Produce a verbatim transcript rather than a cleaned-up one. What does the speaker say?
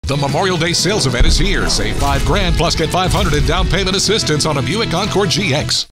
The Memorial Day sales event is here. Save five grand plus get five hundred in down payment assistance on a Buick Encore G X.